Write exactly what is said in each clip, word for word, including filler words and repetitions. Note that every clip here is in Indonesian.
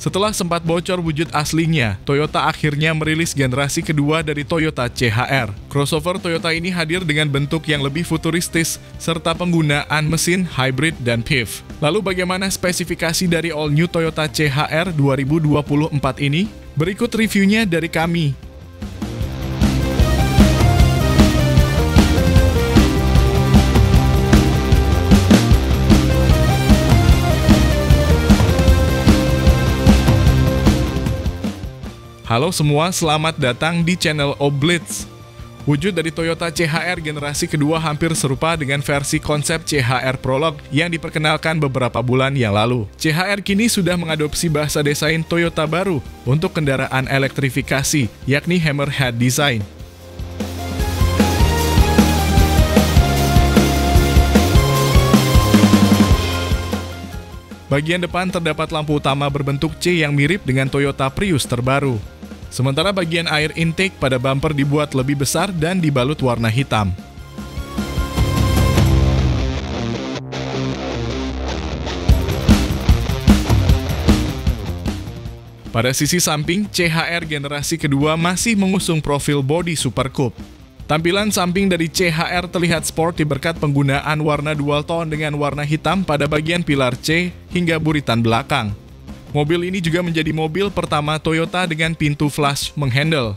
Setelah sempat bocor wujud aslinya, Toyota akhirnya merilis generasi kedua dari Toyota C H R. Crossover Toyota ini hadir dengan bentuk yang lebih futuristis, serta penggunaan mesin hybrid dan P I V. Lalu bagaimana spesifikasi dari All New Toyota C H R dua ribu dua puluh empat ini? Berikut reviewnya dari kami. Halo semua, selamat datang di channel Oblitz. Wujud dari Toyota C H R generasi kedua hampir serupa dengan versi konsep C H R Prologue yang diperkenalkan beberapa bulan yang lalu. C H R kini sudah mengadopsi bahasa desain Toyota baru untuk kendaraan elektrifikasi, yakni Hammerhead Design. Bagian depan terdapat lampu utama berbentuk C yang mirip dengan Toyota Prius terbaru. Sementara bagian air intake pada bumper dibuat lebih besar dan dibalut warna hitam. Pada sisi samping, C H R generasi kedua masih mengusung profil bodi Super Coupe. Tampilan samping dari C H R terlihat sporty berkat penggunaan warna dual tone dengan warna hitam pada bagian pilar C hingga buritan belakang. Mobil ini juga menjadi mobil pertama Toyota dengan pintu flash menghandle.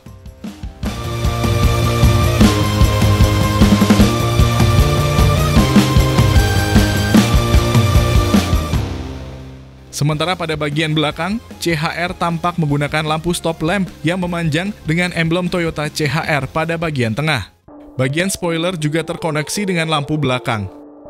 Sementara pada bagian belakang, C H R tampak menggunakan lampu stop lamp yang memanjang dengan emblem Toyota C H R pada bagian tengah. Bagian spoiler juga terkoneksi dengan lampu belakang.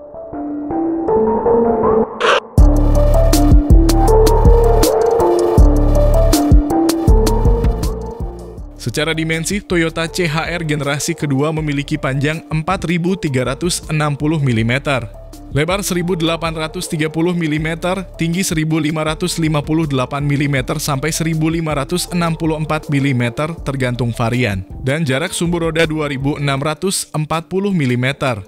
Secara dimensi, Toyota C H R generasi kedua memiliki panjang empat ribu tiga ratus enam puluh milimeter, lebar seribu delapan ratus tiga puluh milimeter, tinggi seribu lima ratus lima puluh delapan milimeter sampai seribu lima ratus enam puluh empat milimeter tergantung varian, dan jarak sumbu roda dua ribu enam ratus empat puluh milimeter.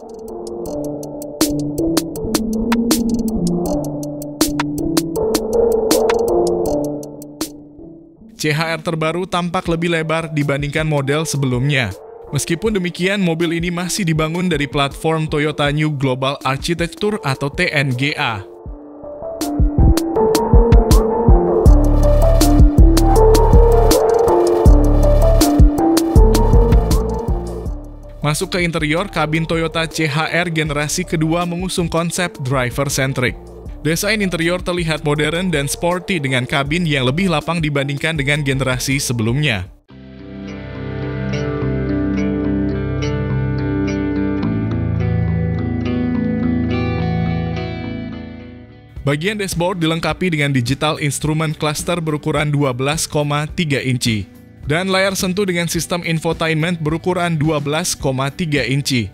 C H R terbaru tampak lebih lebar dibandingkan model sebelumnya. Meskipun demikian, mobil ini masih dibangun dari platform Toyota New Global Architecture atau T N G A. Masuk ke interior, kabin Toyota C H R generasi kedua mengusung konsep driver-centric. Desain interior terlihat modern dan sporty dengan kabin yang lebih lapang dibandingkan dengan generasi sebelumnya. Bagian dashboard dilengkapi dengan digital instrument cluster berukuran dua belas koma tiga inci dan layar sentuh dengan sistem infotainment berukuran dua belas koma tiga inci.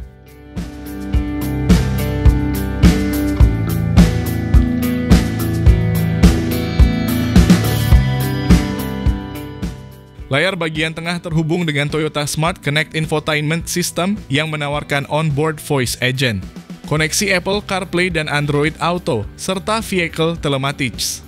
Layar bagian tengah terhubung dengan Toyota Smart Connect Infotainment System yang menawarkan onboard voice agent, koneksi Apple CarPlay dan Android Auto, serta vehicle telematics.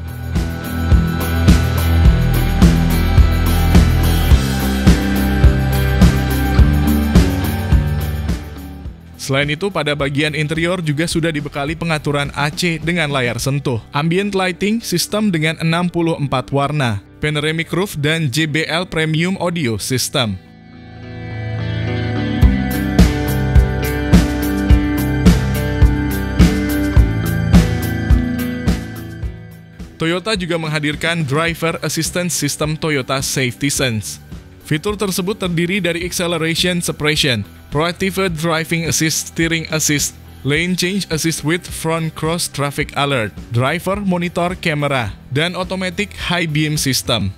Selain itu, pada bagian interior juga sudah dibekali pengaturan A C dengan layar sentuh, ambient lighting, sistem dengan enam puluh empat warna, panoramic roof, dan J B L Premium Audio System. Toyota juga menghadirkan Driver Assistance System Toyota Safety Sense. Fitur tersebut terdiri dari Acceleration Suppression, Proactive Driving Assist, Steering Assist, Lane Change Assist with Front Cross Traffic Alert, Driver Monitor Camera, dan Automatic High Beam System.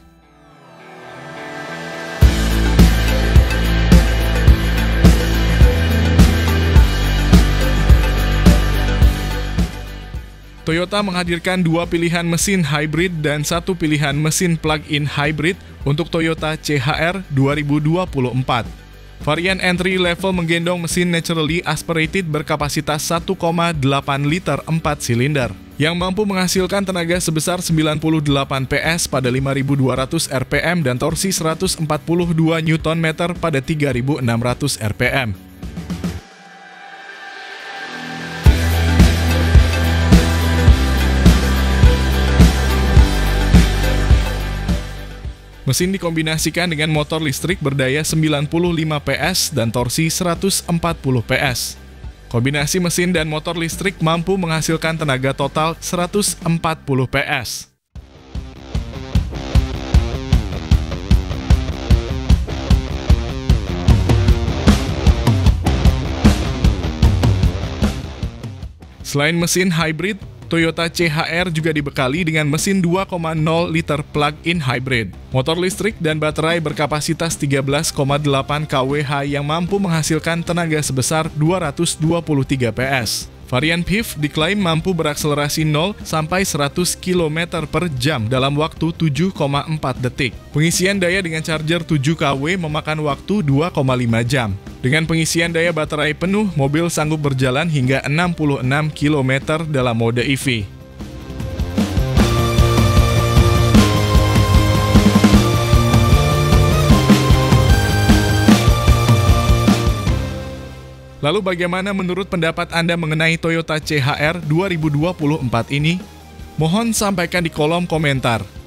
Toyota menghadirkan dua pilihan mesin hybrid dan satu pilihan mesin plug-in hybrid untuk Toyota C H R dua ribu dua puluh empat. Varian entry level menggendong mesin naturally aspirated berkapasitas satu koma delapan liter empat silinder. yang mampu menghasilkan tenaga sebesar sembilan puluh delapan P S pada lima ribu dua ratus R P M dan torsi seratus empat puluh dua Newton meter pada tiga ribu enam ratus R P M. Mesin dikombinasikan dengan motor listrik berdaya sembilan puluh lima P S dan torsi seratus empat puluh P S. Kombinasi mesin dan motor listrik mampu menghasilkan tenaga total seratus empat puluh P S. Selain mesin hybrid, Toyota C H R juga dibekali dengan mesin dua koma nol liter plug-in hybrid, motor listrik dan baterai berkapasitas tiga belas koma delapan kilowatt yang mampu menghasilkan tenaga sebesar dua ratus dua puluh tiga P S. Varian P I F diklaim mampu berakselerasi nol sampai seratus kilometer per jam dalam waktu tujuh koma empat detik. Pengisian daya dengan charger tujuh kilowatt memakan waktu dua koma lima jam. Dengan pengisian daya baterai penuh, mobil sanggup berjalan hingga enam puluh enam kilometer dalam mode E V. Lalu bagaimana menurut pendapat Anda mengenai Toyota C H R dua ribu dua puluh empat ini? Mohon sampaikan di kolom komentar.